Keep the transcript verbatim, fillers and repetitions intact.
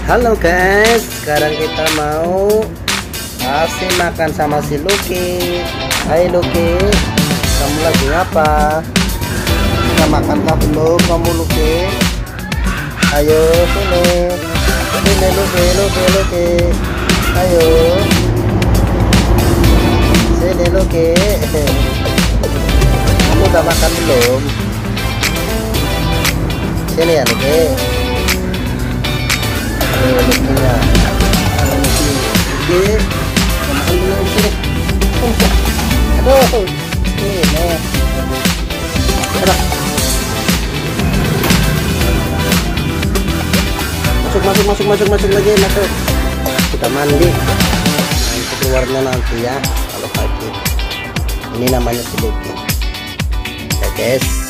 Halo guys, sekarang kita mau kasih makan sama si Lucky. Hai Lucky, kamu lagi ngapa? Sudah makankah belum kamu Lucky? Ayo sini, sini Lucky, Lucky, Lucky. Ayo, sini Lucky. Kamu udah makan belum? Sini ya Lucky. Ayo Lucky-nya. Ayo Lucky. Lucky, makan dulu di sini. Aduh, ini. Aduh. Masuk, masuk, masuk, masuk, masuk lagi, masuk. Kita mandi. Nanti keluarnya nanti ya, kalau pagi. Ini namanya si Lucky. Ya guys.